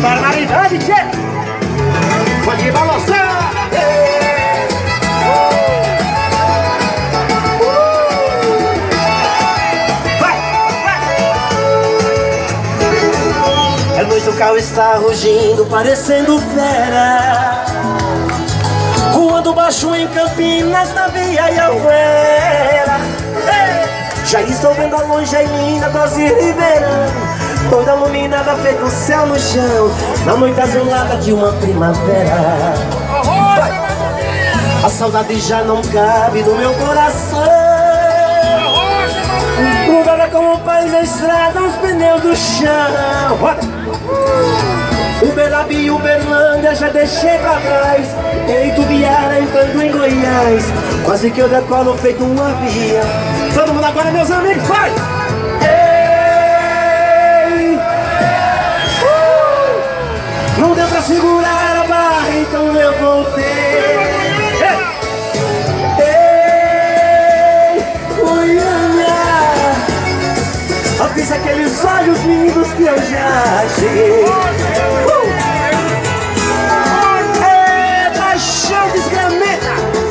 barbaridade, tchê! Pode balançar! Vai, vai! É noite, o carro está rugindo, parecendo fera, voando baixo em Campinas, na Via Anhanguera. Já estou vendo a longe a linda Doce Ribeirão, toda iluminada, feito o céu no chão, na noite azulada de uma primavera. A saudade já não cabe no meu coração, grudada como paz na estrada, os pneus do chão. Uberlândia e Uberlândia já deixei pra trás, em Tubiara entrando em Goiás, quase que eu decolo feito um avião. Todo mundo agora, meus amigos, vai! Ei! Não deu pra segurar a barra, então eu voltei. Ei! Goiânia! Avisa aqueles olhos lindos que eu já cheguei. Paixão desgramenta!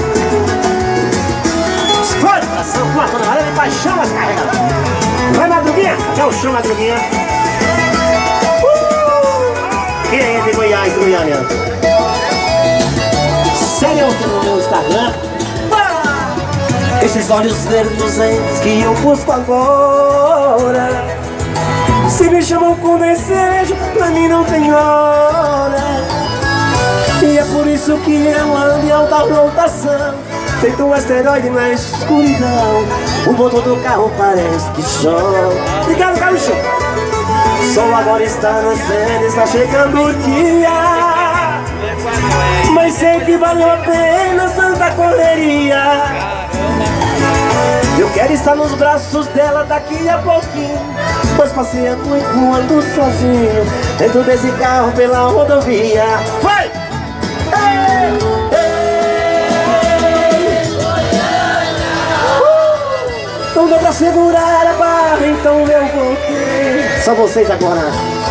Explode coração, com a tonelada de paixão nas carregas. Vai, Madruguinha! Até o chão, Madruguinha! Quem é de Goiás, Goiânia? Sério no meu Instagram? Esses olhos verdes que eu busco agora, se me chamam com desejo, pra mim não tem hora. E é por isso que eu ando em alta rotação, feito um asteroide na escuridão. O motor do carro parece que chora. Obrigado, Gaúcho! O sol agora está nascendo, está chegando o dia, mas sei que valeu a pena tanta correria. Eu quero estar nos braços dela daqui a pouquinho, pois passei a noite voando sozinho dentro desse carro pela rodovia. Vai! Ei, ei. Não deu pra segurar a barra, então eu voltei. Só vocês agora.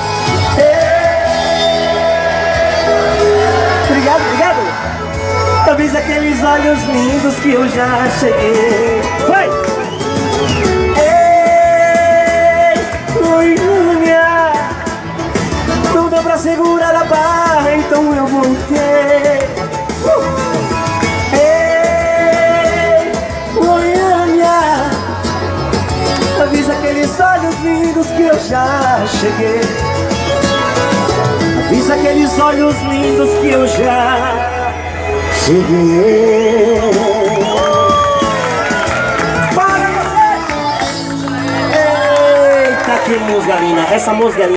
Obrigado, obrigado. Talvez aqueles olhos lindos que eu já cheguei. Vai! Ei, Goiânia! Não deu pra segurar a barra, então eu voltei. Ei, Goiânia! Avisa aqueles olhos lindos que eu já cheguei. Avisa aqueles olhos lindos que eu já cheguei. Para você! Eita, que música linda! Essa música é linda.